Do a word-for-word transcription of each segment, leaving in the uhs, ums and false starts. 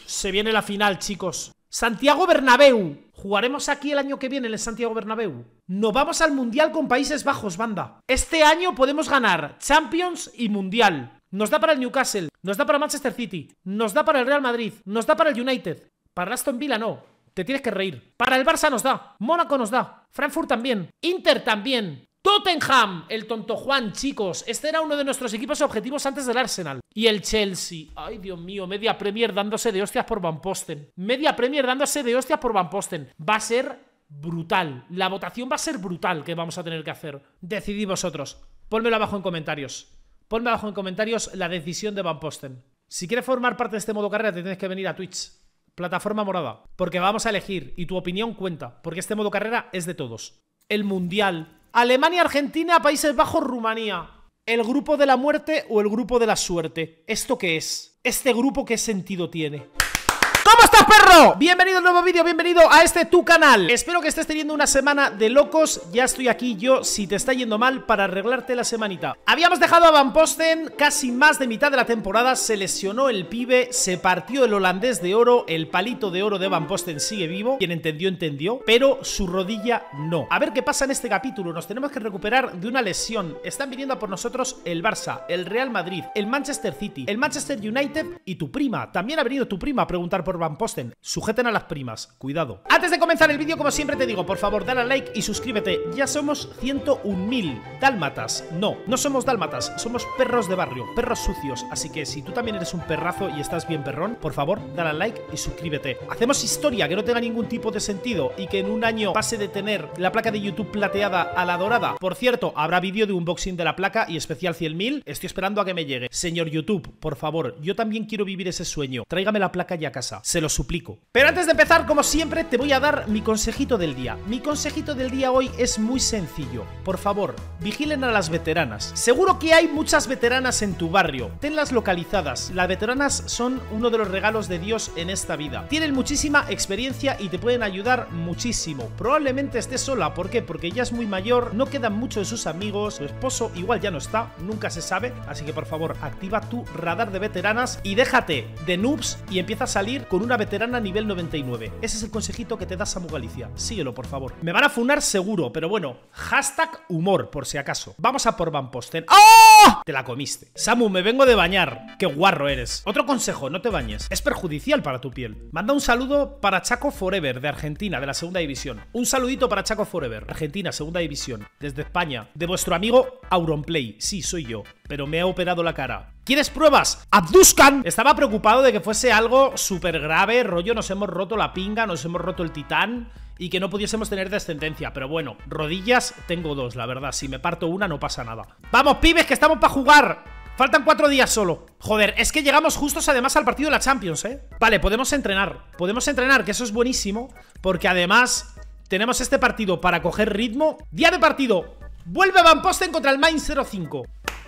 Se viene la final, chicos. Santiago Bernabéu. ¿Jugaremos aquí el año que viene en el Santiago Bernabéu? Nos vamos al Mundial con Países Bajos, banda. Este año podemos ganar Champions y Mundial. Nos da para el Newcastle, nos da para Manchester City, nos da para el Real Madrid, nos da para el United. Para Aston Villa no. Te tienes que reír. Para el Barça nos da. Mónaco nos da. Frankfurt también. Inter también. Tottenham, el tonto Juan, chicos. Este era uno de nuestros equipos objetivos antes del Arsenal. Y el Chelsea. Ay, Dios mío, media Premier dándose de hostias por Van Posten. Media Premier dándose de hostias por Van Posten. Va a ser brutal. La votación va a ser brutal que vamos a tener que hacer. Decidid vosotros. Pónmelo abajo en comentarios. Ponme abajo en comentarios la decisión de Van Posten. Si quieres formar parte de este modo carrera, te tienes que venir a Twitch. Plataforma morada. Porque vamos a elegir y tu opinión cuenta. Porque este modo carrera es de todos. El Mundial. Alemania, Argentina, Países Bajos, Rumanía. ¿El grupo de la muerte o el grupo de la suerte? ¿Esto qué es? ¿Este grupo qué sentido tiene? ¿Cómo estás, perro? Bienvenido a un nuevo vídeo, bienvenido a este tu canal. Espero que estés teniendo una semana de locos. Ya estoy aquí yo, si te está yendo mal, para arreglarte la semanita. Habíamos dejado a Van Posten casi más de mitad de la temporada. Se lesionó el pibe, se partió el holandés de oro. El palito de oro de Van Posten sigue vivo. Quien entendió, entendió, pero su rodilla no. A ver qué pasa en este capítulo. Nos tenemos que recuperar de una lesión. Están viniendo a por nosotros el Barça, el Real Madrid, el Manchester City, el Manchester United y tu prima. También ha venido tu prima a preguntar por Van Posten. Sujeten a las primas, cuidado. Antes de comenzar el vídeo, como siempre te digo, por favor, dale al like y suscríbete. Ya somos ciento un mil dálmatas. No, no somos dálmatas, somos perros de barrio, perros sucios. Así que si tú también eres un perrazo y estás bien perrón, por favor, dale al like y suscríbete. Hacemos historia que no tenga ningún tipo de sentido y que en un año pase de tener la placa de YouTube plateada a la dorada. Por cierto, habrá vídeo de unboxing de la placa y especial cien mil. Estoy esperando a que me llegue. Señor YouTube, por favor, yo también quiero vivir ese sueño. Tráigame la placa ya a casa. Se lo suplico. Pero antes de empezar, como siempre, te voy a dar mi consejito del día. Mi consejito del día hoy es muy sencillo. Por favor, vigilen a las veteranas. Seguro que hay muchas veteranas en tu barrio. Tenlas localizadas. Las veteranas son uno de los regalos de Dios en esta vida. Tienen muchísima experiencia y te pueden ayudar muchísimo. Probablemente esté sola. ¿Por qué? Porque ya es muy mayor, no quedan mucho de sus amigos, su esposo igual ya no está, nunca se sabe. Así que por favor, activa tu radar de veteranas y déjate de noobs y empieza a salir con una veterana nivel noventa y nueve. Ese es el consejito que te da Samu Galicia. Síguelo, por favor. Me van a funar seguro, pero bueno, hashtag humor, por si acaso. Vamos a por Van Posten. ¡Oh! Te la comiste. Samu, me vengo de bañar. Qué guarro eres. Otro consejo, no te bañes. Es perjudicial para tu piel. Manda un saludo para Chaco Forever, de Argentina, de la segunda división. Un saludito para Chaco Forever, Argentina, segunda división, desde España. De vuestro amigo Auronplay. Sí, soy yo, pero me ha operado la cara. ¿Quieres pruebas? ¡Abduzcan! Estaba preocupado de que fuese algo súper grave, rollo nos hemos roto la pinga, nos hemos roto el titán y que no pudiésemos tener descendencia. Pero bueno, rodillas tengo dos, la verdad. Si me parto una no pasa nada. ¡Vamos, pibes, que estamos para jugar! Faltan cuatro días solo. Joder, es que llegamos justos además al partido de la Champions, ¿eh? Vale, podemos entrenar. Podemos entrenar, que eso es buenísimo, porque además tenemos este partido para coger ritmo. Día de partido. Vuelve Van Posten contra el Mainz cero cinco.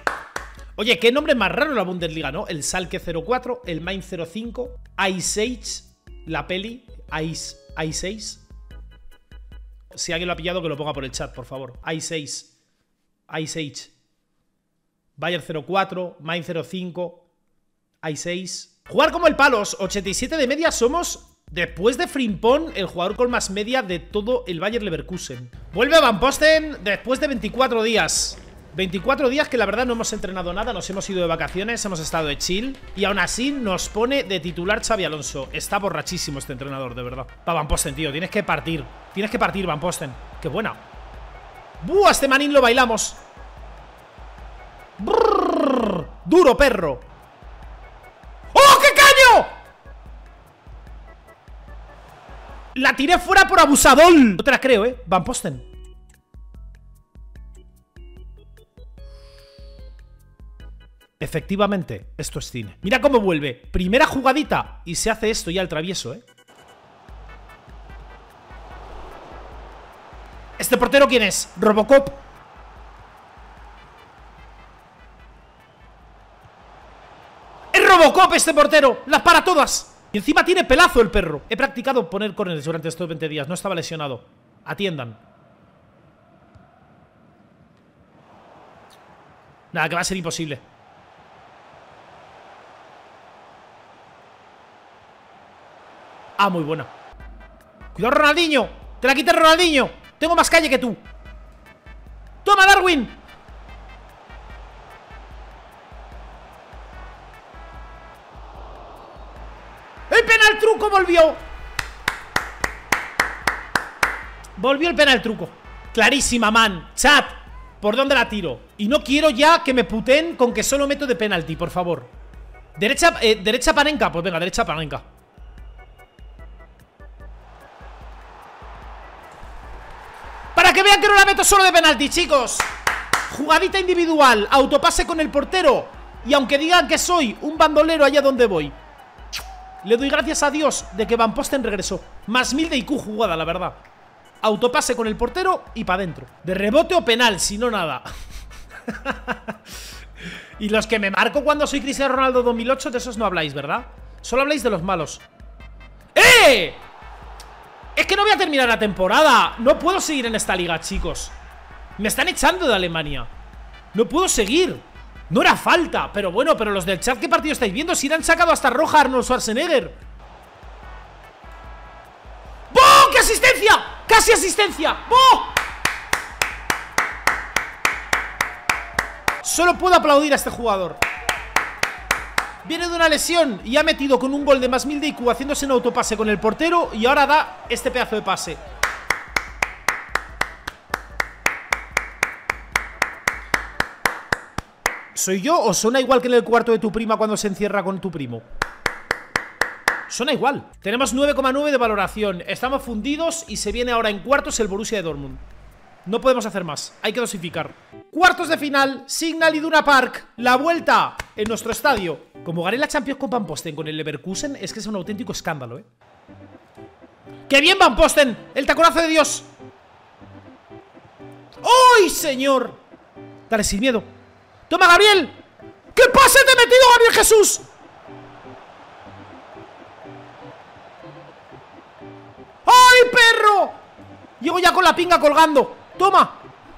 Oye, qué nombre más raro la Bundesliga, ¿no? El Schalke cero cuatro, el Mainz cero cinco, Ice Age, la peli, Ice, Ice Age. Si alguien lo ha pillado, que lo ponga por el chat, por favor. Ice Age, Ice Age. Bayern cero cuatro, Mainz cero cinco, Ice Age. Jugar como el Palos, ochenta y siete de media somos, después de Frimpong, el jugador con más media de todo el Bayer Leverkusen. Vuelve Van Posten después de veinticuatro días. veinticuatro días que la verdad no hemos entrenado nada, nos hemos ido de vacaciones, hemos estado de chill y aún así nos pone de titular Xabi Alonso. Está borrachísimo este entrenador, de verdad. Va Van Posten, tío, tienes que partir. Tienes que partir, Van Posten. Qué buena. ¡Buah! Este manín lo bailamos. Brrr, duro, perro. ¡Oh, qué caño! La tiré fuera por abusador. No te la creo, eh, Van Posten. Efectivamente, esto es cine. Mira cómo vuelve. Primera jugadita y se hace esto ya al travieso, ¿eh? ¿Este portero quién es? Robocop. ¡Es Robocop este portero! ¡Las para todas! Y encima tiene pelazo el perro. He practicado poner córneres durante estos veinte días. No estaba lesionado. Atiendan. Nada, que va a ser imposible. Ah, muy buena. Cuidado, Ronaldinho. Te la quita Ronaldinho. Tengo más calle que tú. Toma, Darwin. El penal truco volvió. Volvió el penal truco. Clarísima, man. Chat, ¿por dónde la tiro? Y no quiero ya que me puten con que solo meto de penalti, por favor. Derecha, eh, derecha Panenka. Pues venga, derecha Panenka. Para que vean que no la meto solo de penalti, chicos. Jugadita individual, autopase con el portero. Y aunque digan que soy un bandolero allá donde voy, le doy gracias a Dios de que Van Posten regresó. Más mil de I Q jugada, la verdad. Autopase con el portero y para adentro. De rebote o penal, si no nada. Y los que me marco cuando soy Cristiano Ronaldo dos mil ocho, de esos no habláis, ¿verdad? Solo habláis de los malos. ¡Eh! Es que no voy a terminar la temporada. No puedo seguir en esta liga, chicos. Me están echando de Alemania. No puedo seguir. No era falta, pero bueno, pero los del chat, ¿qué partido estáis viendo? Si le han sacado hasta roja a Arnold Schwarzenegger. ¡Oh! ¡Qué asistencia! ¡Casi asistencia! ¡Oh! Solo puedo aplaudir a este jugador. Viene de una lesión y ha metido con un gol de más mil de I Q haciéndose un autopase con el portero y ahora da este pedazo de pase. ¿Soy yo o suena igual que en el cuarto de tu prima cuando se encierra con tu primo? Suena igual. Tenemos nueve coma nueve de valoración. Estamos fundidos y se viene ahora en cuartos el Borussia de Dortmund. No podemos hacer más, hay que dosificar. Cuartos de final, Signal Iduna Park. La vuelta en nuestro estadio. Como gané la Champions con Van Posten con el Leverkusen, es que es un auténtico escándalo, ¿eh? ¡Qué bien, Van Posten! ¡El taconazo de Dios! ¡Ay, señor! Dale, sin miedo. ¡Toma, Gabriel! ¡Qué pase te he metido, Gabriel Jesús! ¡Ay, perro! Llego ya con la pinga colgando. ¡Toma!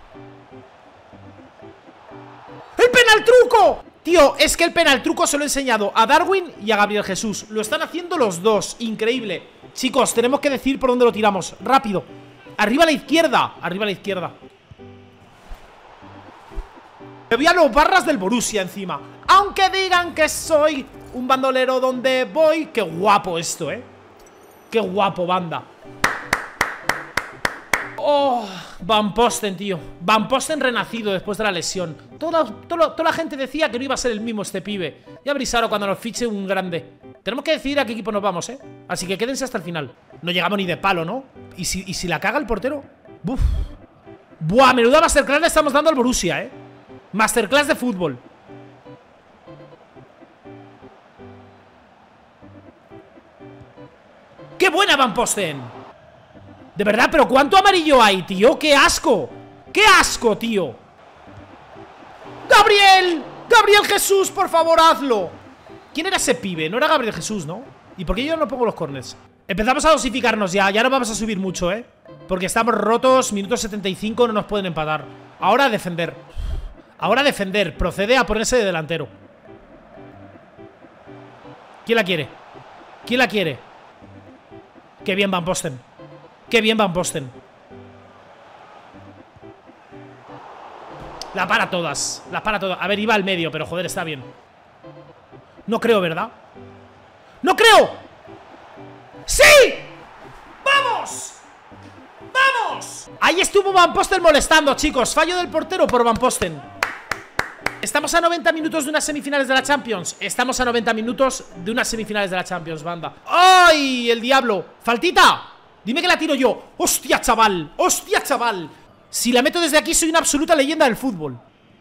¡El penal truco! Tío, es que el penal truco se lo he enseñado a Darwin y a Gabriel Jesús. Lo están haciendo los dos, increíble. Chicos, tenemos que decir por dónde lo tiramos. Rápido. Arriba a la izquierda. Arriba a la izquierda. Me voy a los barras del Borussia encima. Aunque digan que soy un bandolero donde voy. Qué guapo esto, eh. Qué guapo, banda. Oh, Van Posten, tío. Van Posten renacido después de la lesión. Toda, toda, toda la gente decía que no iba a ser el mismo este pibe. Ya veréis ahora cuando nos fiche un grande. Tenemos que decidir a qué equipo nos vamos, ¿eh? Así que quédense hasta el final. No llegamos ni de palo, ¿no? ¿Y si, y si la caga el portero? Buf. Buah, menuda masterclass le estamos dando al Borussia, ¿eh? Masterclass de fútbol. ¡Qué buena, Van Posten! De verdad, pero ¿cuánto amarillo hay, tío? ¡Qué asco! ¡Qué asco, tío! ¡Gabriel! ¡Gabriel Jesús, por favor, hazlo! ¿Quién era ese pibe? No era Gabriel Jesús, ¿no? ¿Y por qué yo no pongo los corners? Empezamos a dosificarnos ya. Ya no vamos a subir mucho, ¿eh? Porque estamos rotos. Minuto setenta y cinco, no nos pueden empatar. Ahora a defender. Ahora a defender. Procede a ponerse de delantero. ¿Quién la quiere? ¿Quién la quiere? Qué bien, Van Posten. Qué bien, Van Posten. La para todas. La para todas. A ver, iba al medio, pero joder, está bien. No creo, ¿verdad? ¡No creo! ¡Sí! ¡Vamos! ¡Vamos! Ahí estuvo Van Posten molestando, chicos. Fallo del portero por Van Posten. Estamos a noventa minutos de unas semifinales de la Champions. Estamos a noventa minutos de unas semifinales de la Champions, banda. ¡Ay! El diablo. ¡Faltita! Dime que la tiro yo. ¡Hostia, chaval! ¡Hostia, chaval! Si la meto desde aquí soy una absoluta leyenda del fútbol.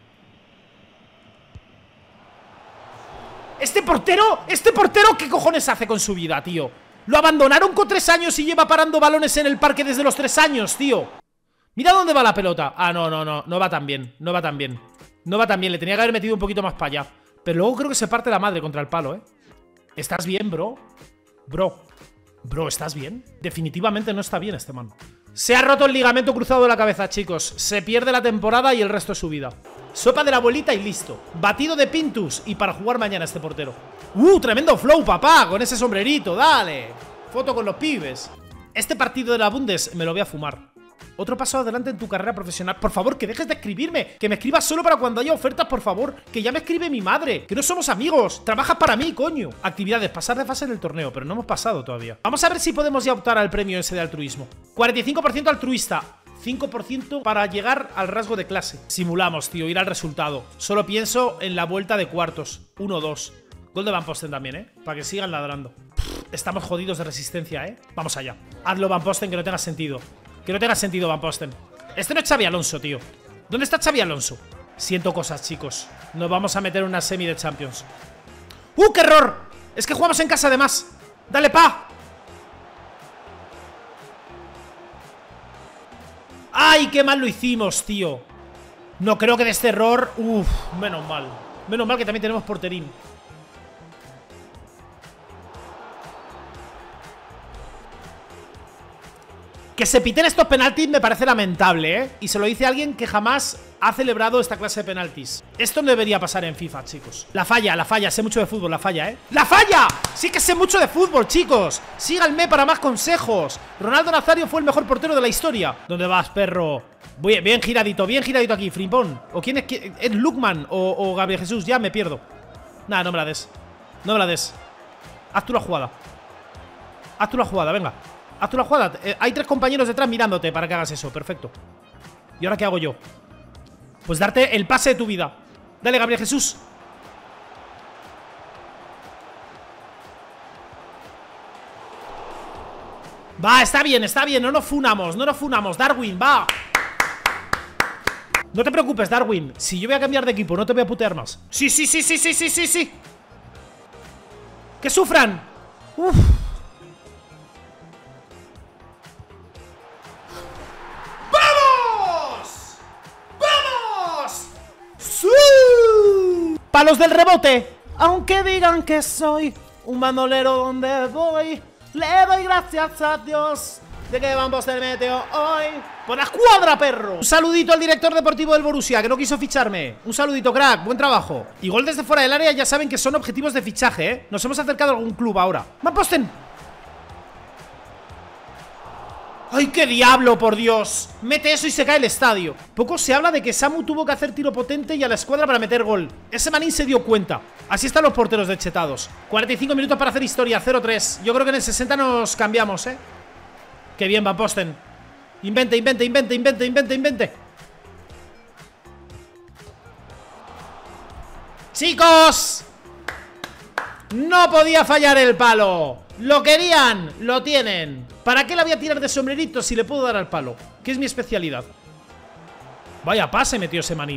Este portero, este portero, ¿qué cojones hace con su vida, tío? Lo abandonaron con tres años y lleva parando balones en el parque desde los tres años, tío. Mira dónde va la pelota. Ah, no, no, no, no va tan bien. No va tan bien. No va tan bien, le tenía que haber metido un poquito más para allá. Pero luego creo que se parte la madre contra el palo, ¿eh? ¿Estás bien, bro? Bro. Bro, ¿estás bien? Definitivamente no está bien este man. Se ha roto el ligamento cruzado de la cabeza, chicos. Se pierde la temporada y el resto de su vida. Sopa de la abuelita y listo. Batido de Pintus y para jugar mañana este portero. ¡Uh! Tremendo flow, papá, con ese sombrerito, dale. Foto con los pibes. Este partido de la Bundes me lo voy a fumar. Otro paso adelante en tu carrera profesional. Por favor, que dejes de escribirme. Que me escribas solo para cuando haya ofertas, por favor. Que ya me escribe mi madre. Que no somos amigos. Trabajas para mí, coño. Actividades, pasar de fase en el torneo, pero no hemos pasado todavía. Vamos a ver si podemos ya optar al premio ese de altruismo. cuarenta y cinco por ciento altruista. cinco por ciento para llegar al rasgo de clase. Simulamos, tío, ir al resultado. Solo pienso en la vuelta de cuartos. uno dos. Gol de Van Posten también, ¿eh? Para que sigan ladrando. Pff, estamos jodidos de resistencia, ¿eh? Vamos allá. Hazlo, Van Posten, que no tenga sentido. Que no tenga sentido, Van Posten. Este no es Xabi Alonso, tío. ¿Dónde está Xabi Alonso? Siento cosas, chicos. Nos vamos a meter en una semi de Champions. ¡Uh, qué error! Es que jugamos en casa además. ¡Dale, pa! ¡Ay, qué mal lo hicimos, tío! No creo que de este error... Uf, menos mal. Menos mal que también tenemos porterín. Que se piten estos penaltis me parece lamentable, ¿eh? Y se lo dice alguien que jamás ha celebrado esta clase de penaltis. Esto no debería pasar en FIFA, chicos. La falla, la falla, sé mucho de fútbol, la falla, ¿eh? ¡La falla! Sí que sé mucho de fútbol, chicos. Síganme para más consejos. Ronaldo Nazario fue el mejor portero de la historia. ¿Dónde vas, perro? Bien, bien giradito, bien giradito aquí, Frimpón. ¿O quién es? ¿Es Lukman o, o Gabriel Jesús? Ya me pierdo. Nada, no me la des. No me la des. Haz tú la jugada. Haz tú la jugada, venga. Haz tú la jugada. Eh, hay tres compañeros detrás mirándote para que hagas eso. Perfecto. ¿Y ahora qué hago yo? Pues darte el pase de tu vida. Dale, Gabriel Jesús. Va, está bien, está bien. No nos funamos, no nos funamos. Darwin, va. No te preocupes, Darwin. Si yo voy a cambiar de equipo, no te voy a putear más. Sí, sí, sí, sí, sí, sí, sí, sí. Que sufran. Uf. Palos del rebote. Aunque digan que soy un bandolero donde voy, le doy gracias a Dios de que Van Posten metió hoy. ¡Por la escuadra, perro! Un saludito al director deportivo del Borussia, que no quiso ficharme. Un saludito, crack, buen trabajo. Y gol desde fuera del área, ya saben que son objetivos de fichaje, ¿eh? Nos hemos acercado a algún club ahora. ¡Van Posten! ¡Ay, qué diablo, por Dios! Mete eso y se cae el estadio. Poco se habla de que Samu tuvo que hacer tiro potente y a la escuadra para meter gol. Ese manín se dio cuenta. Así están los porteros deschetados. cuarenta y cinco minutos para hacer historia, cero tres. Yo creo que en el sesenta nos cambiamos, ¿eh? Qué bien, Van Posten. Invente, invente, invente, invente, invente, invente. ¡Chicos! No podía fallar el palo. Lo querían, lo tienen. ¿Para qué la voy a tirar de sombrerito si le puedo dar al palo? Que es mi especialidad. Vaya pase metió ese manín.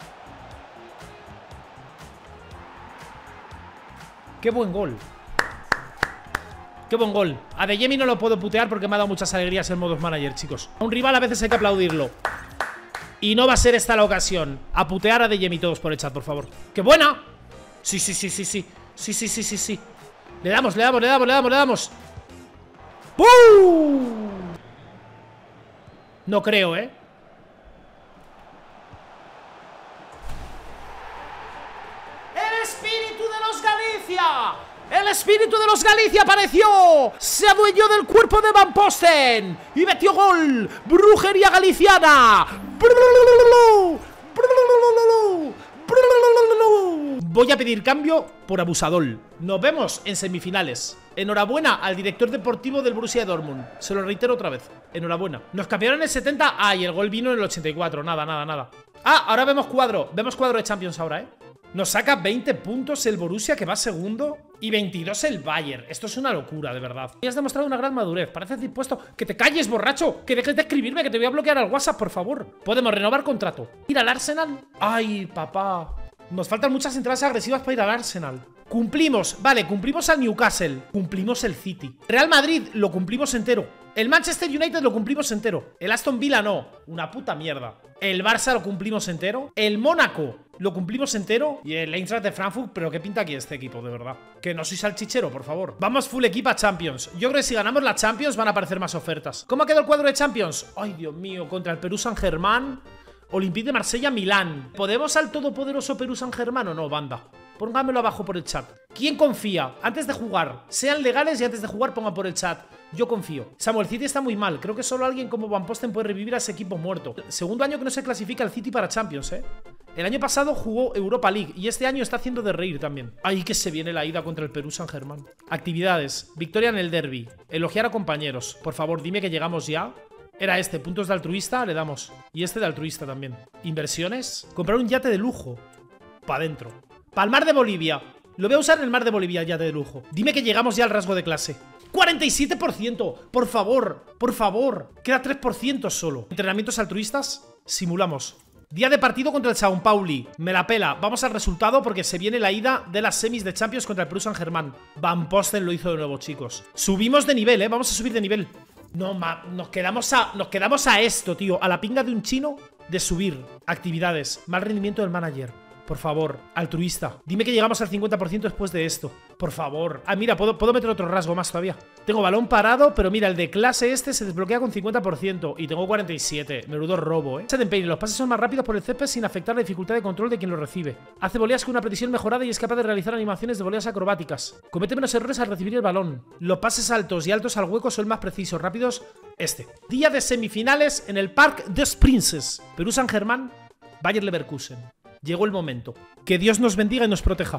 Qué buen gol. Qué buen gol. A Adeyemi no lo puedo putear porque me ha dado muchas alegrías en modos manager, chicos. A un rival a veces hay que aplaudirlo. Y no va a ser esta la ocasión. A putear a Adeyemi todos por el chat, por favor. ¡Qué buena! Sí, sí, sí, sí, sí. Sí, sí, sí, sí, sí. Le damos, le damos, le damos, le damos, le damos. ¡Bum! No creo, ¿eh? ¡El espíritu de los Galicia! ¡El espíritu de los Galicia apareció! ¡Se adueñó del cuerpo de Van Posten! ¡Y metió gol! ¡Brujería galiciana! Voy a pedir cambio por abusador. Nos vemos en semifinales. Enhorabuena al director deportivo del Borussia Dortmund. Se lo reitero otra vez. Enhorabuena. Nos cambiaron en el setenta. Ah, y el gol vino en el ochenta y cuatro. Nada, nada, nada. Ah, ahora vemos cuadro. Vemos cuadro de Champions ahora, ¿eh? Nos saca veinte puntos el Borussia, que va segundo, y veintidós el Bayern. Esto es una locura, de verdad. Y has demostrado una gran madurez. Pareces dispuesto... ¡Que te calles, borracho! ¡Que dejes de escribirme, que te voy a bloquear al WhatsApp, por favor! Podemos renovar contrato. ¿Ir al Arsenal? ¡Ay, papá! Nos faltan muchas entradas agresivas para ir al Arsenal. Cumplimos, vale, cumplimos al Newcastle. Cumplimos el City. Real Madrid lo cumplimos entero. El Manchester United lo cumplimos entero. El Aston Villa no, una puta mierda. El Barça lo cumplimos entero. El Mónaco lo cumplimos entero. Y el Eintracht de Frankfurt, pero ¿qué pinta aquí este equipo, de verdad? Que no soy salchichero, por favor. Vamos full equipo a Champions. Yo creo que si ganamos la Champions van a aparecer más ofertas. ¿Cómo ha quedado el cuadro de Champions? Ay, Dios mío, contra el Perú San Germán, Olympique de Marsella, Milán. ¿Podemos al todopoderoso Perú San Germán o no, banda? Pónganmelo abajo por el chat. ¿Quién confía? Antes de jugar, sean legales y antes de jugar pongan por el chat. Yo confío. Samuel, City está muy mal. Creo que solo alguien como Van Posten puede revivir a ese equipo muerto. Segundo año que no se clasifica el City para Champions, ¿eh? El año pasado jugó Europa League y este año está haciendo de reír también. Ay, que se viene la ida contra el Perú Saint-Germain. Actividades. Victoria en el derby. Elogiar a compañeros. Por favor, dime que llegamos ya. Era este, puntos de altruista, le damos. Y este de altruista también. Inversiones. Comprar un yate de lujo. Pa' adentro. Para el mar de Bolivia. Lo voy a usar en el mar de Bolivia, el yate de lujo. Dime que llegamos ya al rasgo de clase. cuarenta y siete por ciento. Por favor, por favor. Queda tres por ciento solo. Entrenamientos altruistas. Simulamos. Día de partido contra el São Pauli. Me la pela. Vamos al resultado porque se viene la ida de las semis de Champions contra el Perú Saint-Germain. Van Posten lo hizo de nuevo, chicos. Subimos de nivel, ¿eh? Vamos a subir de nivel. No, ma, nos quedamos a, nos quedamos a esto, tío. A la pinga de un chino de subir. Actividades. Mal rendimiento del manager. Por favor, altruista. Dime que llegamos al cincuenta por ciento después de esto. Por favor. Ah, mira, puedo, puedo meter otro rasgo más todavía. Tengo balón parado, pero mira, el de clase este se desbloquea con cincuenta por ciento. Y tengo cuarenta y siete. Menudo robo, ¿eh? Desempeño. Los pases son más rápidos por el césped sin afectar la dificultad de control de quien lo recibe. Hace voleas con una precisión mejorada y es capaz de realizar animaciones de voleas acrobáticas. Comete menos errores al recibir el balón. Los pases altos y altos al hueco son más precisos, rápidos. Este. Día de semifinales en el Parc des Princes. Perú Saint-Germain, Bayer Leverkusen. Llegó el momento. Que Dios nos bendiga y nos proteja.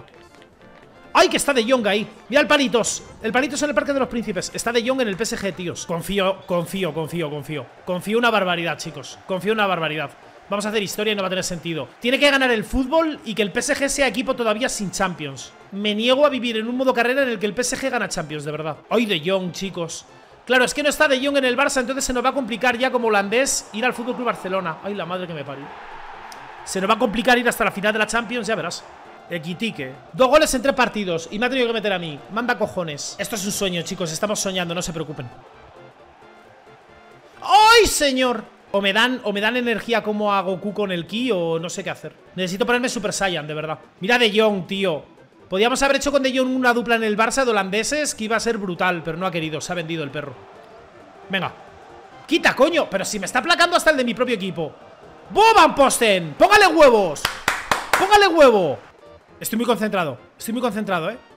¡Ay, que está De Jong ahí! ¡Mira el Palitos! El Palitos en el Parque de los Príncipes. Está De Jong en el P S G, tíos. Confío, confío, confío, confío. Confío una barbaridad, chicos. Confío una barbaridad. Vamos a hacer historia y no va a tener sentido. Tiene que ganar el fútbol y que el P S G sea equipo todavía sin Champions. Me niego a vivir en un modo carrera en el que el P S G gana Champions, de verdad. ¡Ay, De Jong, chicos! Claro, es que no está De Jong en el Barça, entonces se nos va a complicar ya como holandés ir al F C Barcelona. ¡Ay, la madre que me parió! Se nos va a complicar ir hasta la final de la Champions, ya verás. Equitique. Dos goles en tres partidos y me ha tenido que meter a mí. Manda cojones. Esto es un sueño, chicos. Estamos soñando, no se preocupen. ¡Ay, señor! O me dan, o me dan energía como a Goku con el ki o no sé qué hacer. Necesito ponerme Super Saiyan, de verdad. Mira De Jong, tío. Podríamos haber hecho con De Jong una dupla en el Barça de holandeses que iba a ser brutal, pero no ha querido. Se ha vendido el perro. Venga. Quita, coño. Pero si me está aplacando hasta el de mi propio equipo. ¡Bob Van Posten! ¡Póngale huevos! ¡Póngale huevo! Estoy muy concentrado. Estoy muy concentrado, ¿eh?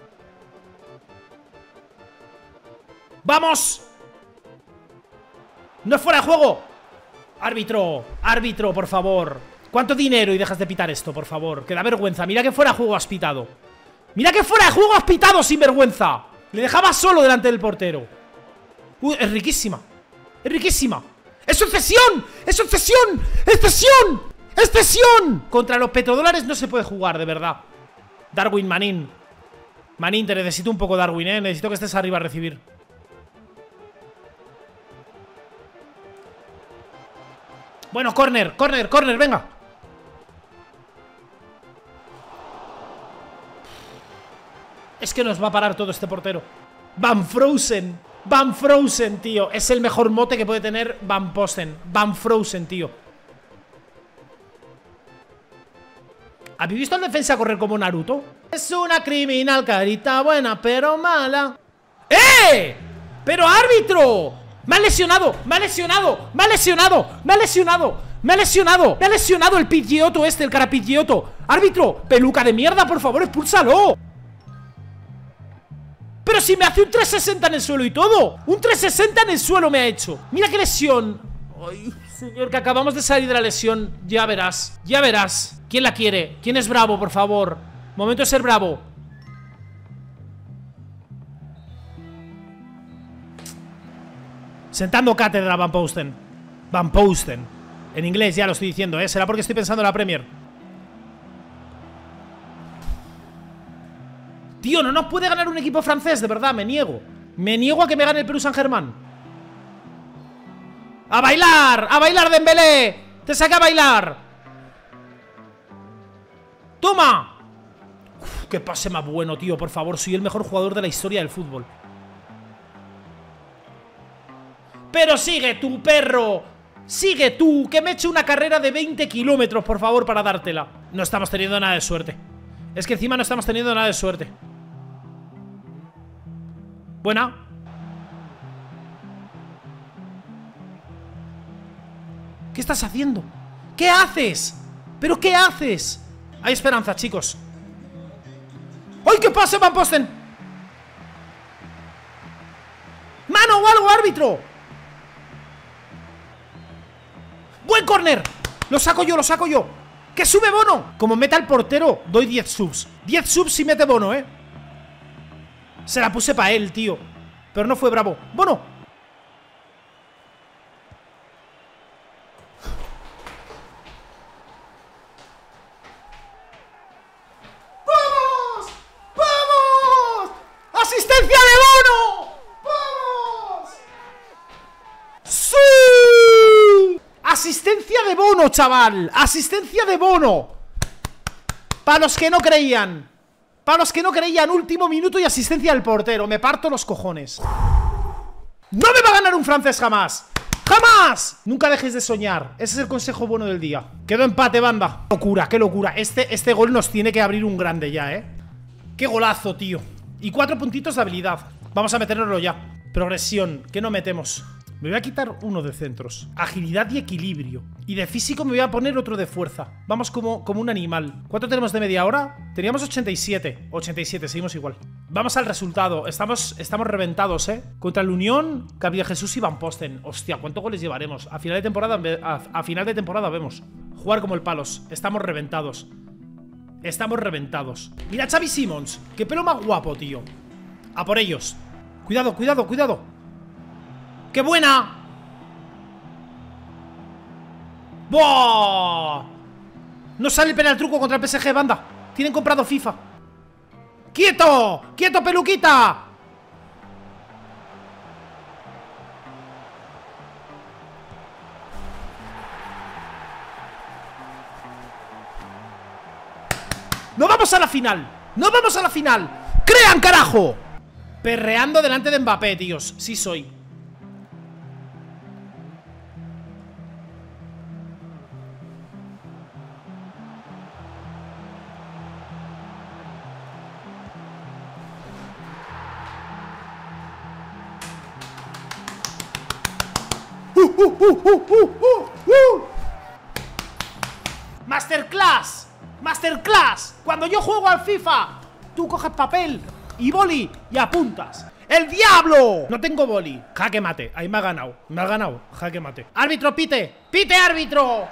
¡Vamos! ¡No es fuera de juego! Árbitro, árbitro, por favor. ¿Cuánto dinero y dejas de pitar esto, por favor? Que da vergüenza. Mira que fuera de juego has pitado. Mira que fuera de juego has pitado, sin vergüenza. Le dejaba solo delante del portero. Uy, es riquísima. Es riquísima. ¡Es sucesión! ¡Es sucesión! ¡Es cesión! ¡Es cesión! Contra los petrodólares no se puede jugar, de verdad. Darwin, Manín. Manín, te necesito un poco, Darwin, eh. Necesito que estés arriba a recibir. Bueno, córner, córner, córner, venga. Es que nos va a parar todo este portero. Van Frozen. Van Frozen, tío. Es el mejor mote que puede tener Van Posten. Van Frozen, tío. ¿Habéis visto al defensa correr como Naruto? Es una criminal, carita buena, pero mala. ¡Eh! ¡Pero árbitro! ¡Me ha lesionado! ¡Me ha lesionado! ¡Me ha lesionado! ¡Me ha lesionado! ¡Me ha lesionado! ¡Me ha lesionado el Pidgeotto este, el cara Pidgeotto! ¡Árbitro! ¡Peluca de mierda, por favor, expúlsalo! ¡Pero si me hace un trescientos sesenta en el suelo y todo! ¡Un trescientos sesenta en el suelo me ha hecho! ¡Mira qué lesión! ¡Ay, señor, que acabamos de salir de la lesión! Ya verás, ya verás. ¿Quién la quiere? ¿Quién es bravo, por favor? Momento de ser bravo. Sentando cátedra, Van Posten. Van Posten. En inglés, ya lo estoy diciendo, ¿eh? Será porque estoy pensando en la Premier. Tío, no nos puede ganar un equipo francés, de verdad, me niego. Me niego a que me gane el Perú Saint-Germain. ¡A bailar! ¡A bailar, Dembélé! ¡Te saca a bailar! ¡Toma! Uf, ¡qué pase más bueno, tío! Por favor, soy el mejor jugador de la historia del fútbol. ¡Pero sigue tú, perro! ¡Sigue tú! Que me he hecho una carrera de veinte kilómetros, por favor, para dártela. No estamos teniendo nada de suerte. Es que encima no estamos teniendo nada de suerte. Buena. ¿Qué estás haciendo? ¿Qué haces? ¿Pero qué haces? Hay esperanza, chicos. ¡Ay, qué pase, Van Posten! ¡Mano o algo, árbitro! ¡Buen córner! Lo saco yo, lo saco yo. ¡Que sube Bono! Como meta el portero, doy diez subs. diez subs si mete Bono, eh. Se la puse para él, tío. Pero no fue bravo. Bono. ¡Vamos! ¡Vamos! ¡Asistencia de Bono! ¡Vamos! ¡Sí! Asistencia de Bono, chaval. Asistencia de Bono. Para los que no creían. Para los que no creían, último minuto y asistencia del portero. Me parto los cojones. ¡No me va a ganar un francés jamás! ¡Jamás! Nunca dejes de soñar. Ese es el consejo bueno del día. Quedó empate, banda. Locura, qué locura. Este, este gol nos tiene que abrir un grande ya, ¿eh? Qué golazo, tío. Y cuatro puntitos de habilidad. Vamos a metérnoslo ya. Progresión, ¿qué no metemos? Me voy a quitar uno de centros. Agilidad y equilibrio. Y de físico me voy a poner otro de fuerza. Vamos como, como un animal. ¿Cuánto tenemos de media hora? Teníamos ochenta y siete. ochenta y siete, seguimos igual. Vamos al resultado. Estamos, estamos reventados, ¿eh? Contra el Unión, Gabriel Jesús y Van Posten. Hostia, ¿cuántos goles llevaremos? A final de temporada, a, a final de temporada vemos. Jugar como el palos. Estamos reventados. Estamos reventados. Mira Xavi Simons. Qué pelo más guapo, tío. A por ellos. Cuidado, cuidado, cuidado. ¡Qué buena! ¡Buah! No sale el penal truco contra el P S G, banda. Tienen comprado FIFA. ¡Quieto! ¡Quieto, peluquita! ¡No vamos a la final! ¡No vamos a la final! ¡Crean, carajo! Perreando delante de Mbappé, tíos. Sí soy. Uh, uh, uh, uh, uh, uh. Masterclass. Masterclass. Cuando yo juego al FIFA, tú coges papel y boli y apuntas. ¡El diablo! No tengo boli. Jaque mate. Ahí me ha ganado. Me ha ganado. Jaque mate. Árbitro, pite. Pite, árbitro.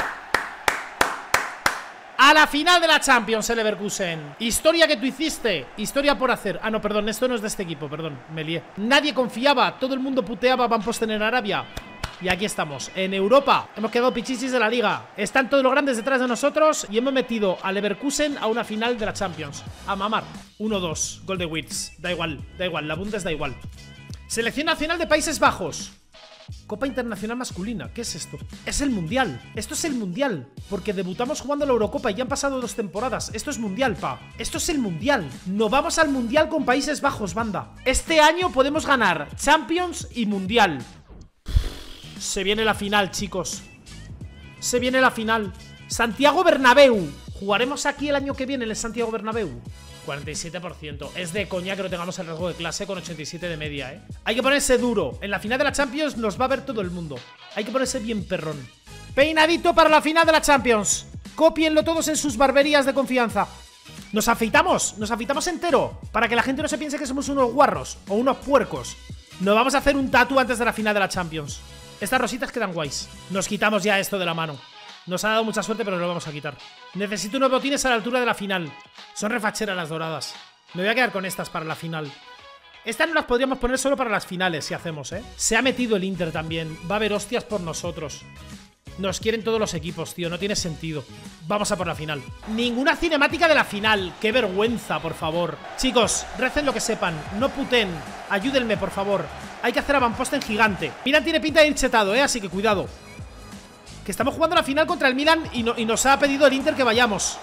A la final de la Champions, el Leverkusen. Historia que tú hiciste. Historia por hacer. Ah, no, perdón. Esto no es de este equipo. Perdón. Me lié. Nadie confiaba. Todo el mundo puteaba a Van Posten en Arabia. Y aquí estamos, en Europa. Hemos quedado pichichis de la liga. Están todos los grandes detrás de nosotros. Y hemos metido a Leverkusen a una final de la Champions. A mamar. uno dos, gol de Wirtz. Da igual, da igual, la Bundes da igual. Selección nacional de Países Bajos. Copa Internacional Masculina, ¿qué es esto? Es el Mundial, esto es el Mundial. Porque debutamos jugando la Eurocopa y ya han pasado dos temporadas. Esto es Mundial, pa. Esto es el Mundial. No vamos al Mundial con Países Bajos, banda. Este año podemos ganar Champions y Mundial. Se viene la final, chicos. Se viene la final. Santiago Bernabéu. ¿Jugaremos aquí el año que viene en el Santiago Bernabéu? cuarenta y siete por ciento. Es de coña que no tengamos el rasgo de clase con ochenta y siete de media, ¿eh? Hay que ponerse duro. En la final de la Champions nos va a ver todo el mundo. Hay que ponerse bien perrón. Peinadito para la final de la Champions. Cópienlo todos en sus barberías de confianza. Nos afeitamos. Nos afeitamos entero. Para que la gente no se piense que somos unos guarros o unos puercos. Nos vamos a hacer un tatu antes de la final de la Champions. Estas rositas quedan guays. Nos quitamos ya esto de la mano. Nos ha dado mucha suerte, pero lo vamos a quitar. Necesito unos botines a la altura de la final. Son refacheras las doradas. Me voy a quedar con estas para la final. Estas no las podríamos poner solo para las finales, si hacemos, ¿eh? Se ha metido el Inter también. Va a haber hostias por nosotros. Nos quieren todos los equipos, tío. No tiene sentido. Vamos a por la final. Ninguna cinemática de la final. ¡Qué vergüenza, por favor! Chicos, recen lo que sepan. No puten. Ayúdenme, por favor. Hay que hacer a Van Posten gigante. Milan tiene pinta de ir chetado, ¿eh? Así que cuidado. Que estamos jugando la final contra el Milan y, no, y nos ha pedido el Inter que vayamos.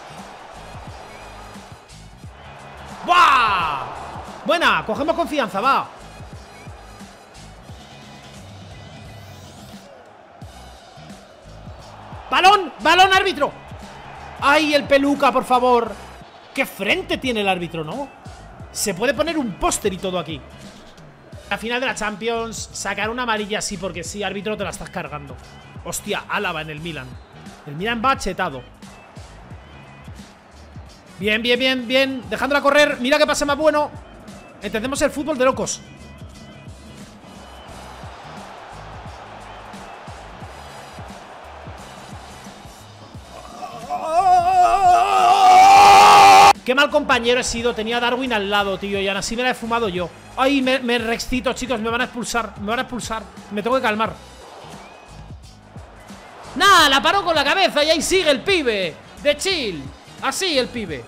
¡Buah! Buena, cogemos confianza, va. ¡Balón! ¡Balón, árbitro! ¡Ay, el peluca, por favor! ¡Qué frente tiene el árbitro!, ¿no? Se puede poner un póster y todo aquí. La final de la Champions, sacar una amarilla así porque sí, árbitro, te la estás cargando. Hostia, Álava en el Milan. El Milan va chetado. Bien, bien, bien, bien. Dejándola correr. Mira qué pase más bueno. Entendemos el fútbol de locos. Qué mal compañero he sido. Tenía a Darwin al lado, tío. Y aún así me la he fumado yo. Ay, me, me reexcito, chicos. Me van a expulsar. Me van a expulsar. Me tengo que calmar. Nah, la paró con la cabeza y ahí sigue el pibe. De chill. Así el pibe.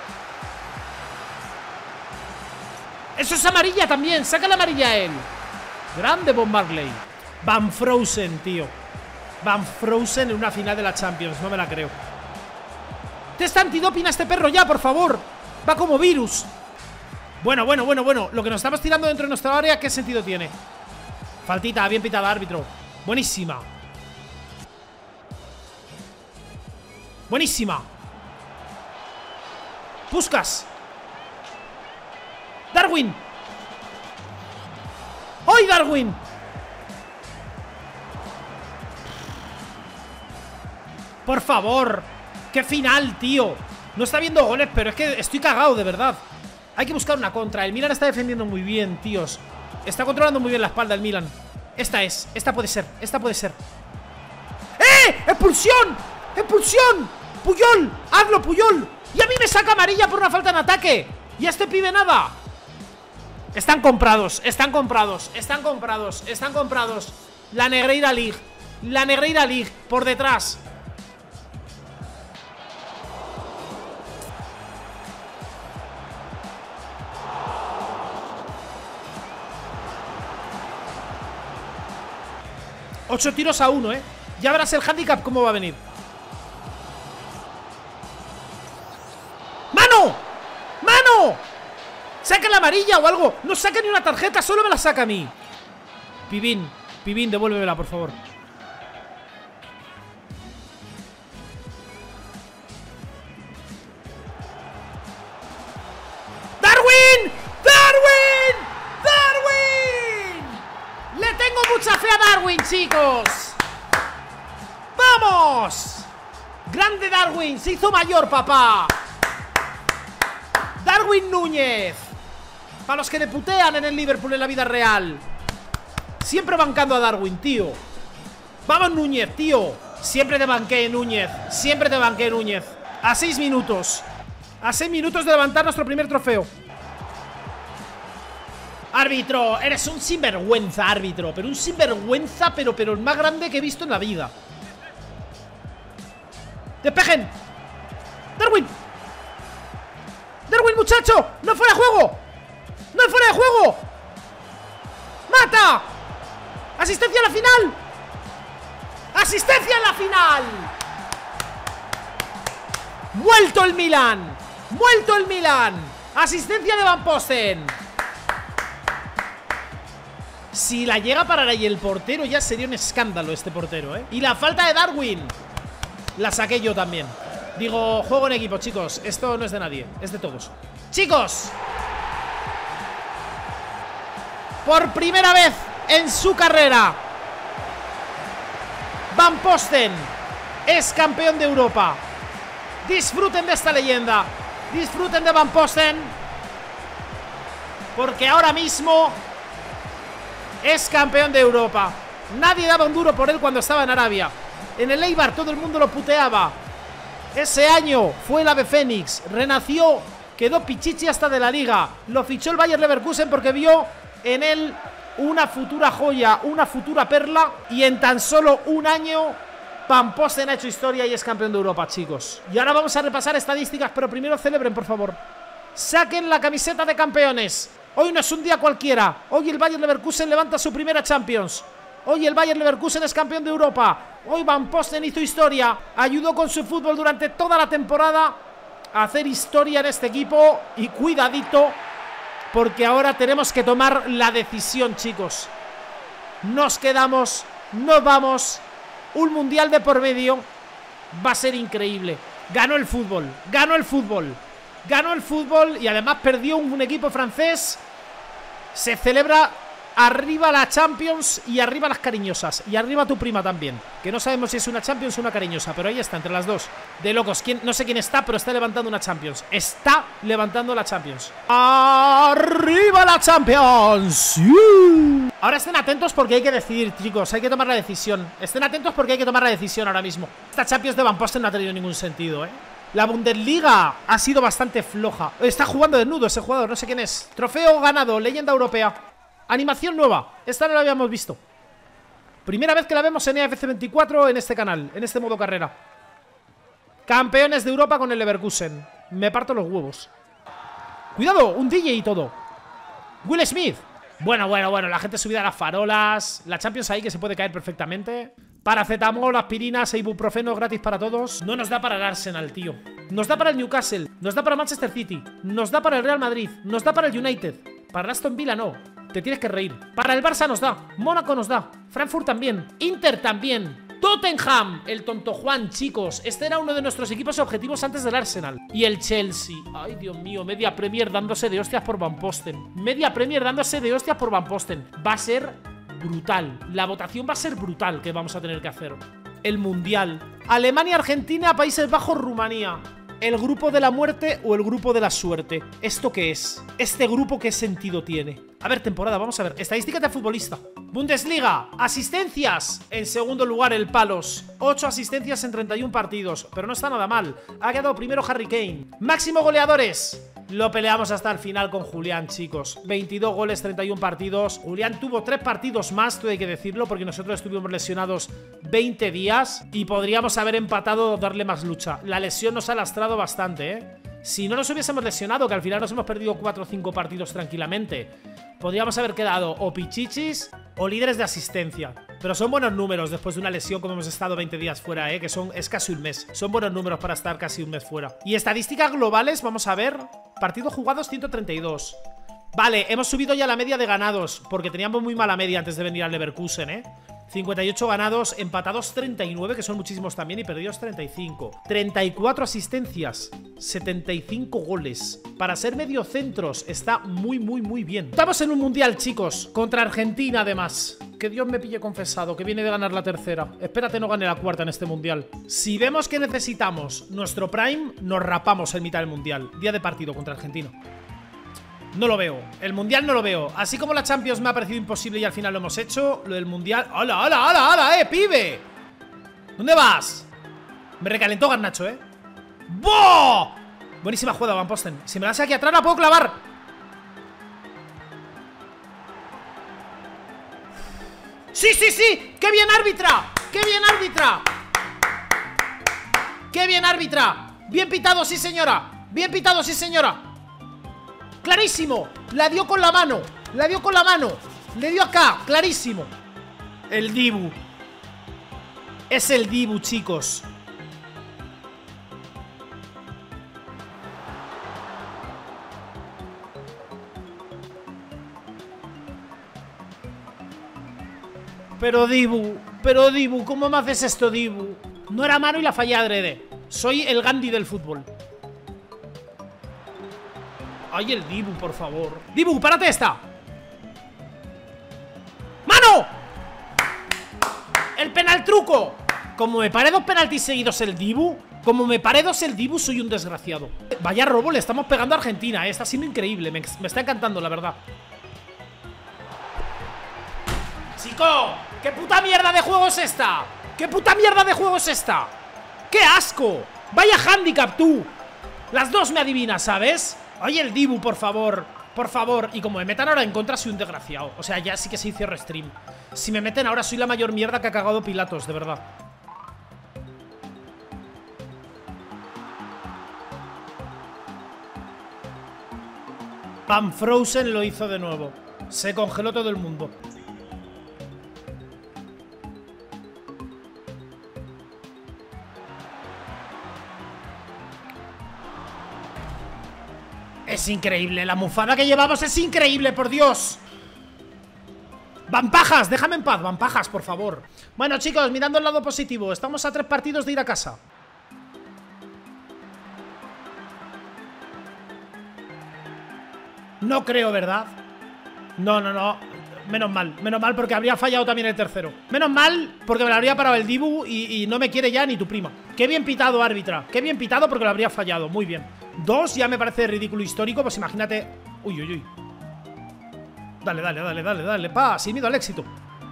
Eso es amarilla también. Saca la amarilla a él. Grande Bob Marley. Van Frozen, tío. Van Frozen en una final de la Champions. No me la creo. Testa antidoping a este perro ya, por favor. Va como virus. Bueno, bueno, bueno, bueno. Lo que nos estamos tirando dentro de nuestra área, ¿qué sentido tiene? Faltita, bien pitada, árbitro. Buenísima. Buenísima. Puskas. Darwin. ¡Ay, Darwin! Por favor. ¡Qué final, tío! No está viendo goles, pero es que estoy cagado, de verdad. Hay que buscar una contra. El Milan está defendiendo muy bien, tíos. Está controlando muy bien la espalda el Milan. Esta es, esta puede ser, esta puede ser. ¡Eh! ¡Expulsión! ¡Expulsión! ¡Puyol! ¡Hazlo, Puyol! Y a mí me saca amarilla por una falta en ataque. Y a este pibe nada. Están comprados, están comprados, están comprados, están comprados. La Negreira League. La Negreira League, por detrás. Ocho tiros a uno, eh. Ya verás el handicap cómo va a venir. ¡Mano! ¡Mano! ¡Saca la amarilla o algo! No saca ni una tarjeta, solo me la saca a mí. Pibín, Pibín, devuélvemela, por favor. ¡Darwin! ¡Darwin! ¡Darwin! Le tengo mucha fe a Darwin, chicos. ¡Vamos! ¡Grande Darwin! Se hizo mayor, papá. Darwin Núñez. Para los que le putean en el Liverpool en la vida real. Siempre bancando a Darwin, tío. Vamos, Núñez, tío. Siempre te banqué, Núñez. Siempre te banqué, Núñez. A seis minutos. A seis minutos de levantar nuestro primer trofeo. Árbitro, eres un sinvergüenza, árbitro. Pero un sinvergüenza, pero, pero el más grande que he visto en la vida. ¡Despejen! ¡Darwin! ¡Darwin, muchacho! ¡No fuera de juego! ¡No es fuera de juego! ¡Mata! ¡Asistencia en la final! ¡Asistencia en la final! ¡Muerto el Milan! ¡Muerto el Milan! ¡Asistencia de Van Posten! Si la llega a parar ahí el portero, ya sería un escándalo este portero, ¿eh? Y la falta de Darwin la saqué yo también. Digo, juego en equipo, chicos. Esto no es de nadie, es de todos. ¡Chicos! Por primera vez en su carrera, Van Posten es campeón de Europa. Disfruten de esta leyenda. Disfruten de Van Posten, porque ahora mismo es campeón de Europa. Nadie daba un duro por él cuando estaba en Arabia. En el Eibar todo el mundo lo puteaba. Ese año fue el Ave Fénix. Renació, quedó pichichi hasta de la liga. Lo fichó el Bayer Leverkusen porque vio en él una futura joya, una futura perla. Y en tan solo un año Van Posten ha hecho historia y es campeón de Europa, chicos. Y ahora vamos a repasar estadísticas, pero primero celebren, por favor. Saquen la camiseta de campeones. Hoy no es un día cualquiera. Hoy el Bayer Leverkusen levanta su primera Champions. Hoy el Bayer Leverkusen es campeón de Europa. Hoy Van Posten hizo historia. Ayudó con su fútbol durante toda la temporada a hacer historia en este equipo. Y cuidadito, porque ahora tenemos que tomar la decisión, chicos. Nos quedamos, nos vamos. Un mundial de por medio. Va a ser increíble. Ganó el fútbol, ganó el fútbol. Ganó el fútbol y además perdió un equipo francés. Se celebra Arriba la Champions y arriba las cariñosas. Y arriba tu prima también. Que no sabemos si es una Champions o una cariñosa, pero ahí está, entre las dos. De locos. ¿Quién? No sé quién está, pero está levantando una Champions. Está levantando la Champions. ¡Arriba la Champions! ¡Sí! Ahora estén atentos porque hay que decidir, chicos. Hay que tomar la decisión. Estén atentos porque hay que tomar la decisión ahora mismo. Esta Champions de Van Posten no ha tenido ningún sentido, ¿eh? La Bundesliga ha sido bastante floja. Está jugando desnudo ese jugador, no sé quién es. Trofeo ganado, leyenda europea. Animación nueva, esta no la habíamos visto. Primera vez que la vemos en E A F C veinticuatro en este canal, en este modo carrera. Campeones de Europa con el Leverkusen. Me parto los huevos. Cuidado, un D J y todo. Will Smith. Bueno, bueno, bueno, la gente subida a las farolas. La Champions ahí que se puede caer perfectamente. Paracetamol, aspirinas e ibuprofeno gratis para todos. No nos da para el Arsenal, tío. Nos da para el Newcastle, nos da para Manchester City, nos da para el Real Madrid, nos da para el United. Para el Aston Villa no. Te tienes que reír. Para el Barça nos da, Mónaco nos da, Frankfurt también, Inter también, Tottenham, el tonto Juan, chicos. Este era uno de nuestros equipos objetivos antes del Arsenal. Y el Chelsea. Ay, Dios mío, media Premier dándose de hostias por Van Posten. Media Premier dándose de hostias por Van Posten. Va a ser brutal. La votación va a ser brutal que vamos a tener que hacer. El Mundial. Alemania, Argentina, Países Bajos, Rumanía. ¿El grupo de la muerte o el grupo de la suerte? ¿Esto qué es? ¿Este grupo qué sentido tiene? A ver, temporada, vamos a ver. Estadísticas de futbolista. Bundesliga, asistencias. En segundo lugar, el Palos. ocho asistencias en treinta y un partidos. Pero no está nada mal. Ha quedado primero Harry Kane. Máximo goleadores. Lo peleamos hasta el final con Julián, chicos. veintidós goles, treinta y un partidos. Julián tuvo tres partidos más, tú hay que decirlo, porque nosotros estuvimos lesionados veinte días y podríamos haber empatado o darle más lucha. La lesión nos ha lastrado bastante, ¿eh? Si no nos hubiésemos lesionado, que al final nos hemos perdido cuatro o cinco partidos tranquilamente, podríamos haber quedado o pichichis o líderes de asistencia. Pero son buenos números después de una lesión como hemos estado veinte días fuera, ¿eh? Que son, es casi un mes. Son buenos números para estar casi un mes fuera. Y estadísticas globales, vamos a ver. Partidos jugados ciento treinta y dos. Vale, hemos subido ya la media de ganados, porque teníamos muy mala media antes de venir al Leverkusen, ¿eh? cincuenta y ocho ganados, empatados treinta y nueve, que son muchísimos también, y perdidos treinta y cinco. treinta y cuatro asistencias, setenta y cinco goles. Para ser mediocentros está muy, muy, muy bien. Estamos en un mundial, chicos, contra Argentina además. Que Dios me pille confesado, que viene de ganar la tercera. Espérate no gane la cuarta en este mundial. Si vemos que necesitamos nuestro prime, nos rapamos en mitad del mundial. Día de partido contra Argentina. No lo veo, el Mundial no lo veo. Así como la Champions me ha parecido imposible y al final lo hemos hecho, lo del Mundial... ¡Hala, hala, hala, hala, eh, pibe! ¿Dónde vas? Me recalentó Garnacho, eh. ¡Boh! Buenísima jugada, Van Posten. Si me la hace aquí atrás la puedo clavar. ¡Sí, sí, sí! ¡Qué bien árbitra! ¡Qué bien árbitra! ¡Qué bien árbitra! Bien pitado, sí señora. Bien pitado, sí señora. ¡Clarísimo! La dio con la mano. La dio con la mano. Le dio acá, clarísimo. El Dibu. Es el Dibu, chicos. Pero Dibu, pero Dibu, ¿cómo me haces esto, Dibu? No era mano y la fallé adrede. Soy el Gandhi del fútbol. Ay, el Dibu, por favor. Dibu, párate esta. ¡Mano! El penal truco. Como me pare dos penaltis seguidos el Dibu, como me pare dos el Dibu, soy un desgraciado. Vaya robo, le estamos pegando a Argentina, ¿eh? Está siendo increíble, me, me está encantando, la verdad. Chico, ¿qué puta mierda de juego es esta? ¿Qué puta mierda de juego es esta? ¡Qué asco! Vaya handicap, tú. Las dos me adivinas, ¿sabes? Oye, el Dibu, por favor. Por favor. Y como me metan ahora en contra, soy un desgraciado. O sea, ya sí que se hizo restream. Si me meten ahora, soy la mayor mierda que ha cagado Pilatos, de verdad. Van Frozen lo hizo de nuevo. Se congeló todo el mundo. Es increíble, la mufada que llevamos es increíble, por Dios. Vampajas, déjame en paz, Vampajas, por favor. Bueno, chicos, mirando el lado positivo, estamos a tres partidos de ir a casa. No creo, ¿verdad? No, no, no. Menos mal, menos mal porque habría fallado también el tercero. Menos mal porque me lo habría parado el Dibu y, y no me quiere ya ni tu prima. Qué bien pitado, árbitra. Qué bien pitado porque lo habría fallado. Muy bien. Dos ya me parece ridículo histórico. Pues imagínate. Uy, uy, uy. Dale, dale, dale, dale, dale. Pa, sin miedo al éxito.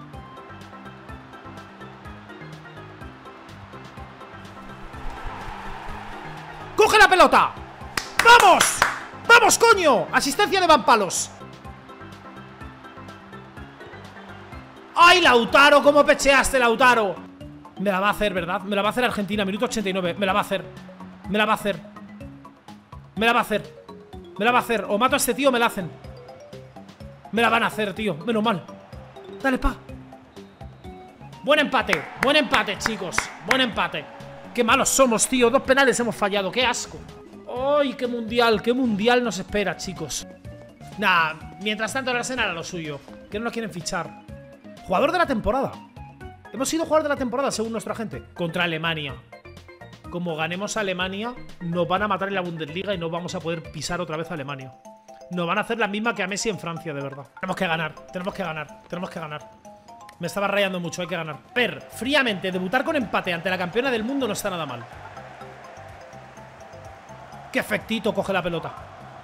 ¡Coge la pelota! ¡Vamos! ¡Vamos, coño! Asistencia de Van Palos. ¡Ay, Lautaro! ¿Cómo pecheaste, Lautaro? Me la va a hacer, ¿verdad? Me la va a hacer Argentina, minuto ochenta y nueve. Me la va a hacer. Me la va a hacer. Me la va a hacer. Me la va a hacer. O mato a este tío o me la hacen. Me la van a hacer, tío. Menos mal. Dale, pa. Buen empate. Buen empate, chicos. Buen empate. Qué malos somos, tío. Dos penales hemos fallado. Qué asco. ¡Ay, qué mundial! ¡Qué mundial nos espera, chicos! Nah, mientras tanto el Arsenal a lo suyo. Que no nos quieren fichar. Jugador de la temporada. Hemos sido jugador de la temporada según nuestra gente. Contra Alemania. Como ganemos a Alemania, nos van a matar en la Bundesliga y no vamos a poder pisar otra vez a Alemania. Nos van a hacer la misma que a Messi en Francia, de verdad. Tenemos que ganar, tenemos que ganar, tenemos que ganar. Me estaba rayando mucho, hay que ganar. A ver, fríamente, debutar con empate ante la campeona del mundo no está nada mal. Qué efectito coge la pelota.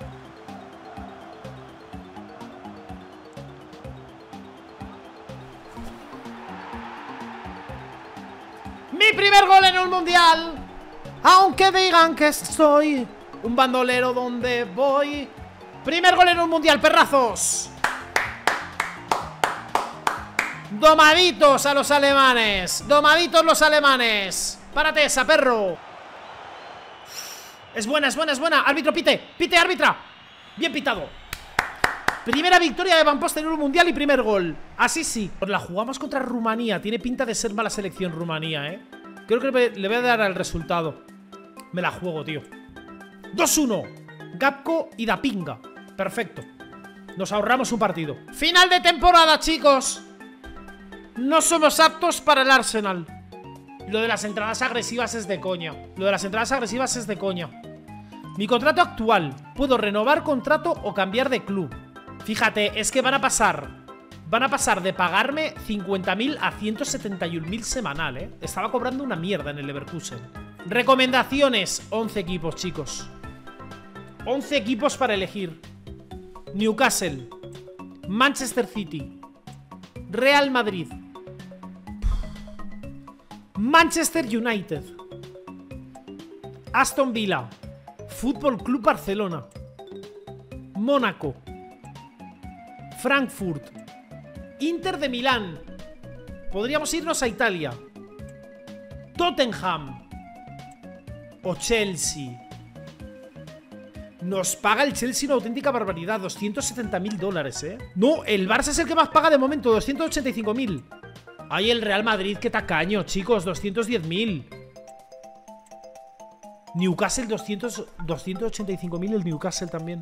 Mi primer gol en un mundial. Aunque digan que soy un bandolero donde voy. Primer gol en un mundial, perrazos. Domaditos a los alemanes. Domaditos los alemanes. Párate esa, perro. Es buena, es buena, es buena. Árbitro, pite, pite, árbitra. Bien pitado. Primera victoria de Van Posten en un mundial y primer gol. Así sí. La jugamos contra Rumanía. Tiene pinta de ser mala selección Rumanía, eh. Creo que le voy a dar al resultado. Me la juego, tío. dos uno. Gapco y Dapinga. Perfecto. Nos ahorramos un partido. Final de temporada, chicos. No somos aptos para el Arsenal. Lo de las entradas agresivas es de coña. Lo de las entradas agresivas es de coña. Mi contrato actual. Puedo renovar contrato o cambiar de club. Fíjate, es que van a pasar Van a pasar de pagarme cincuenta mil a ciento setenta y un mil semanal, eh. Estaba cobrando una mierda en el Leverkusen. Recomendaciones. once equipos, chicos. once equipos para elegir. Newcastle, Manchester City, Real Madrid, Manchester United, Aston Villa, Fútbol Club Barcelona, Mónaco, Frankfurt, Inter de Milán. Podríamos irnos a Italia. Tottenham o Chelsea. Nos paga el Chelsea una auténtica barbaridad. doscientos setenta mil dólares, ¿eh? No, el Barça es el que más paga de momento. doscientos ochenta y cinco mil. Ay, el Real Madrid, qué tacaño, chicos. doscientos diez mil. Newcastle, doscientos, doscientos ochenta y cinco mil el Newcastle también.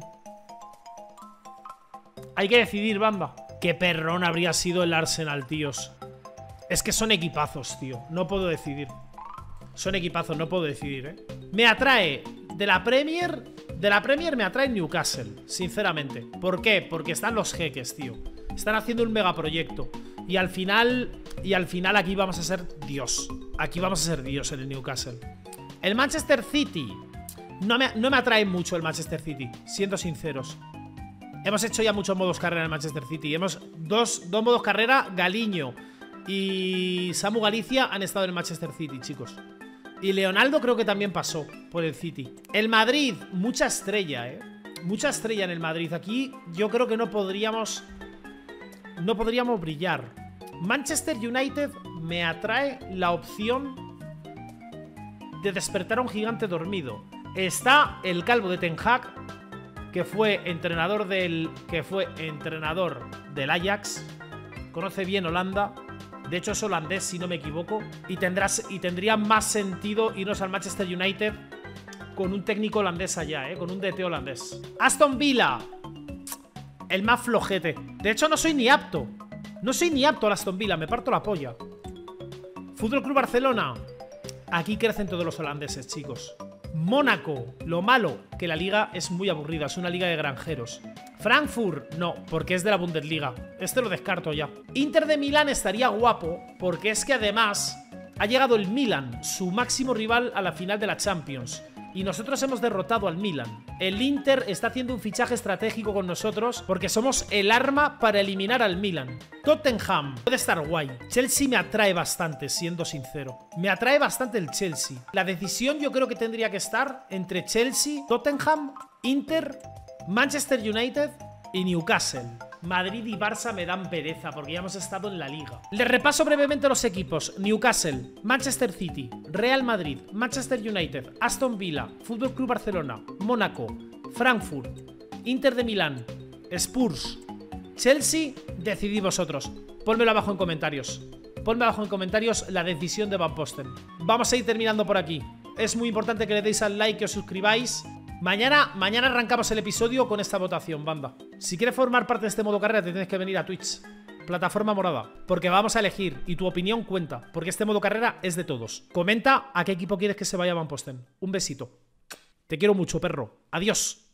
Hay que decidir, banda. Qué perrón habría sido el Arsenal, tíos. Es que son equipazos, tío. No puedo decidir. Son equipazos, no puedo decidir, ¿eh? Me atrae de la Premier... De la Premier me atrae Newcastle, sinceramente. ¿Por qué? Porque están los jeques, tío. Están haciendo un megaproyecto. Y al final... Y al final aquí vamos a ser Dios. Aquí vamos a ser Dios en el Newcastle. El Manchester City. No me, no me atrae mucho el Manchester City, siendo sinceros. Hemos hecho ya muchos modos carrera en el Manchester City. Hemos dos, dos modos carrera. Galiño y Samu Galicia han estado en el Manchester City, chicos. Y Leonardo creo que también pasó por el City. El Madrid, mucha estrella, eh. Mucha estrella en el Madrid. Aquí yo creo que no podríamos... No podríamos brillar. Manchester United me atrae la opción de despertar a un gigante dormido. Está el calvo de Ten Hag, que fue entrenador del... Que fue entrenador del Ajax. Conoce bien Holanda. De hecho es holandés, si no me equivoco. Y, tendrás, y tendría más sentido irnos al Manchester United con un técnico holandés allá, ¿eh? Con un D T holandés. Aston Villa. El más flojete. De hecho no soy ni apto. No soy ni apto al Aston Villa, me parto la polla. Fútbol Club Barcelona. Aquí crecen todos los holandeses, chicos. Mónaco. Lo malo, que la liga es muy aburrida, es una liga de granjeros. Frankfurt, no, porque es de la Bundesliga. Este lo descarto ya. Inter de Milán estaría guapo, porque es que además ha llegado el Milan, su máximo rival a la final de la Champions. Y nosotros hemos derrotado al Milan. El Inter está haciendo un fichaje estratégico con nosotros porque somos el arma para eliminar al Milan. Tottenham puede estar guay. Chelsea me atrae bastante, siendo sincero. Me atrae bastante el Chelsea. La decisión yo creo que tendría que estar entre Chelsea, Tottenham, Inter, Manchester United y Newcastle. Madrid y Barça me dan pereza porque ya hemos estado en la liga. Les repaso brevemente los equipos. Newcastle, Manchester City, Real Madrid, Manchester United, Aston Villa, Fútbol Club Barcelona, Mónaco, Frankfurt, Inter de Milán, Spurs, Chelsea. Decidid vosotros. Ponmelo abajo en comentarios. Ponme abajo en comentarios la decisión de Van Posten. Vamos a ir terminando por aquí. Es muy importante que le deis al like y os suscribáis. Mañana, mañana arrancamos el episodio con esta votación, banda. Si quieres formar parte de este modo carrera, te tienes que venir a Twitch, plataforma morada, porque vamos a elegir y tu opinión cuenta, porque este modo carrera es de todos. Comenta a qué equipo quieres que se vaya Van Posten. Un besito. Te quiero mucho, perro. Adiós.